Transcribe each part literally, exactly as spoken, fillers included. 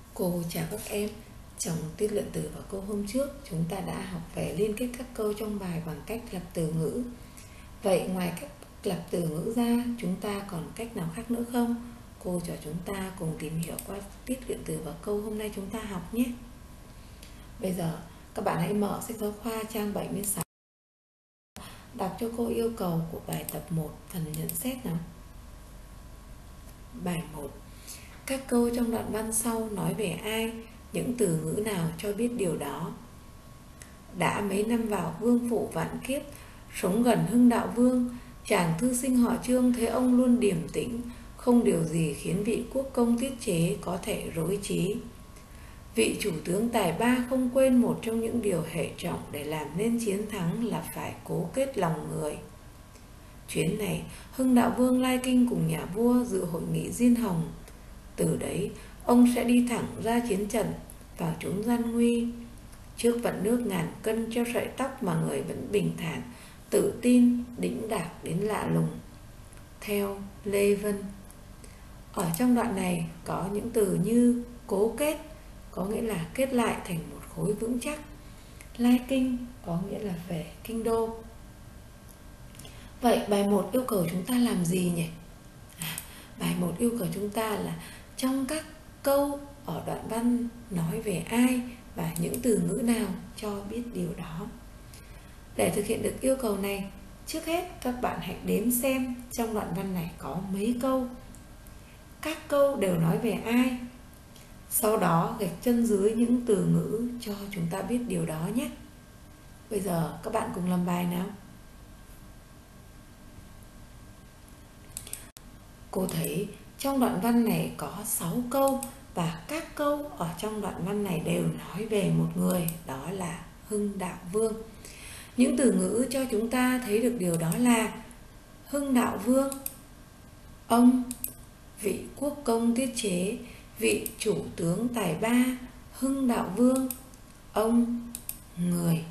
Cô chào các em. Trong tiết luyện từ và câu hôm trước, chúng ta đã học về liên kết các câu trong bài bằng cách lập từ ngữ. Vậy ngoài cách lập từ ngữ ra, chúng ta còn cách nào khác nữa không? Cô cho chúng ta cùng tìm hiểu qua tiết luyện từ và câu hôm nay chúng ta học nhé. Bây giờ các bạn hãy mở sách giáo khoa trang bảy mươi sáu, đọc cho cô yêu cầu của bài tập một, phần nhận xét nào. Bài một. Các câu trong đoạn văn sau nói về ai, những từ ngữ nào cho biết điều đó? Đã mấy năm vào vương phủ vạn kiếp, sống gần Hưng Đạo Vương, chàng thư sinh họ Trương thấy ông luôn điềm tĩnh, không điều gì khiến vị quốc công tiết chế có thể rối trí. Vị chủ tướng tài ba không quên một trong những điều hệ trọng để làm nên chiến thắng là phải cố kết lòng người. Chuyến này, Hưng Đạo Vương lai kinh cùng nhà vua dự hội nghị Diên Hồng. Từ đấy, ông sẽ đi thẳng ra chiến trận, vào chốn gian nguy. Trước vận nước ngàn cân treo sợi tóc mà người vẫn bình thản, tự tin, đĩnh đạc đến lạ lùng. Theo Lê Vân. Ở trong đoạn này có những từ như cố kết, có nghĩa là kết lại thành một khối vững chắc. Lai kinh có nghĩa là về kinh đô. Vậy bài một yêu cầu chúng ta làm gì nhỉ? À, bài một yêu cầu chúng ta là trong các câu ở đoạn văn nói về ai và những từ ngữ nào cho biết điều đó. Để thực hiện được yêu cầu này, trước hết các bạn hãy đếm xem trong đoạn văn này có mấy câu. Các câu đều nói về ai. Sau đó gạch chân dưới những từ ngữ cho chúng ta biết điều đó nhé. Bây giờ các bạn cùng làm bài nào. Cô thấy trong đoạn văn này có sáu câu và các câu ở trong đoạn văn này đều nói về một người, đó là Hưng Đạo Vương. Những từ ngữ cho chúng ta thấy được điều đó là Hưng Đạo Vương, ông, vị quốc công tiết chế, vị chủ tướng tài ba, Hưng Đạo Vương, ông, người.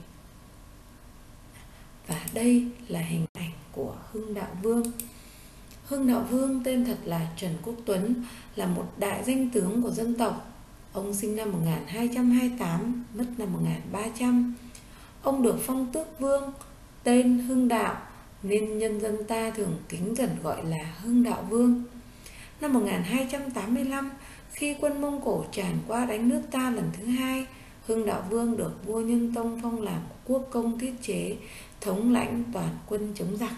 Và đây là hình ảnh của Hưng Đạo Vương. Hưng Đạo Vương tên thật là Trần Quốc Tuấn, là một đại danh tướng của dân tộc. Ông sinh năm một nghìn hai trăm hai mươi tám, mất năm một nghìn ba trăm. Ông được phong tước vương, tên Hưng Đạo, nên nhân dân ta thường kính cẩn gọi là Hưng Đạo Vương. Năm một nghìn hai trăm tám mươi lăm, khi quân Mông Cổ tràn qua đánh nước ta lần thứ hai, Hưng Đạo Vương được vua Nhân Tông phong làm quốc công tiết chế, thống lãnh toàn quân chống giặc.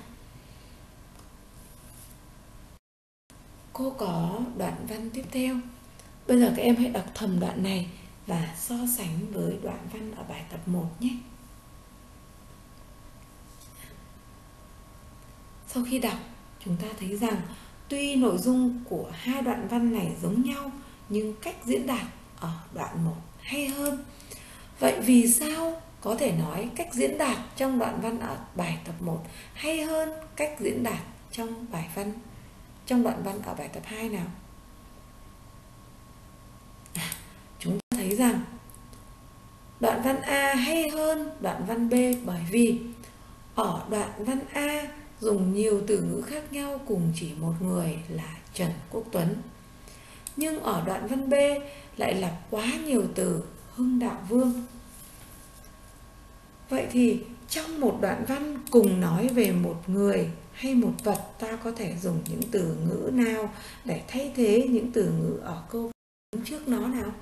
Cô có đoạn văn tiếp theo. Bây giờ các em hãy đọc thầm đoạn này và so sánh với đoạn văn ở bài tập một nhé. Sau khi đọc, chúng ta thấy rằng tuy nội dung của hai đoạn văn này giống nhau, nhưng cách diễn đạt ở đoạn một hay hơn. Vậy vì sao có thể nói cách diễn đạt trong đoạn văn ở bài tập một hay hơn cách diễn đạt trong bài văn trong đoạn văn ở bài tập hai nào? À, chúng ta thấy rằng đoạn văn A hay hơn đoạn văn B bởi vì ở đoạn văn A dùng nhiều từ ngữ khác nhau cùng chỉ một người là Trần Quốc Tuấn. Nhưng ở đoạn văn B lại là quá nhiều từ Hưng Đạo Vương. Vậy thì trong một đoạn văn cùng nói về một người hay một vật, ta có thể dùng những từ ngữ nào để thay thế những từ ngữ ở câu trước nó nào?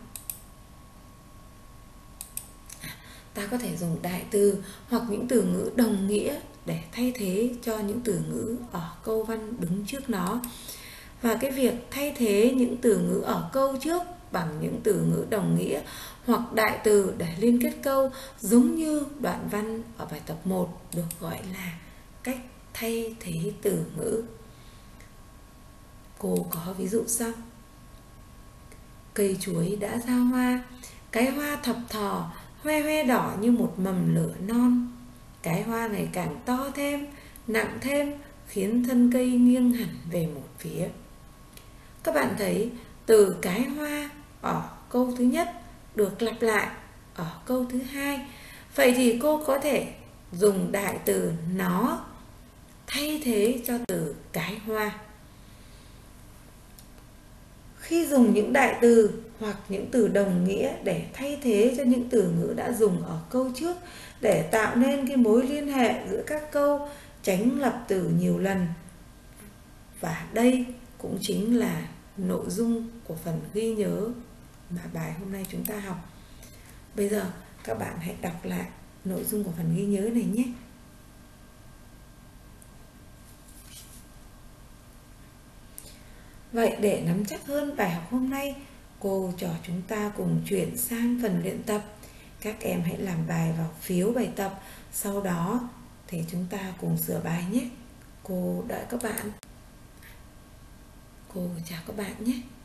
Ta có thể dùng đại từ hoặc những từ ngữ đồng nghĩa để thay thế cho những từ ngữ ở câu văn đứng trước nó. Và cái việc thay thế những từ ngữ ở câu trước bằng những từ ngữ đồng nghĩa hoặc đại từ để liên kết câu giống như đoạn văn ở bài tập một được gọi là cách thay thế từ ngữ. Cô có ví dụ sau. Cây chuối đã ra hoa, cái hoa thập thò, hoe hoe đỏ như một mầm lửa non. Cái hoa này càng to thêm, nặng thêm, khiến thân cây nghiêng hẳn về một phía. Các bạn thấy từ cái hoa ở câu thứ nhất được lặp lại ở câu thứ hai. Vậy thì cô có thể dùng đại từ nó thay thế cho từ cái hoa. Khi dùng những đại từ hoặc những từ đồng nghĩa để thay thế cho những từ ngữ đã dùng ở câu trước, để tạo nên cái mối liên hệ giữa các câu, tránh lặp từ nhiều lần. Và đây cũng chính là nội dung của phần ghi nhớ mà bài hôm nay chúng ta học. Bây giờ các bạn hãy đọc lại nội dung của phần ghi nhớ này nhé. Vậy để nắm chắc hơn bài học hôm nay, cô trò chúng ta cùng chuyển sang phần luyện tập. Các em hãy làm bài vào phiếu bài tập, sau đó thì chúng ta cùng sửa bài nhé. Cô đợi các bạn. Cô chào các bạn nhé.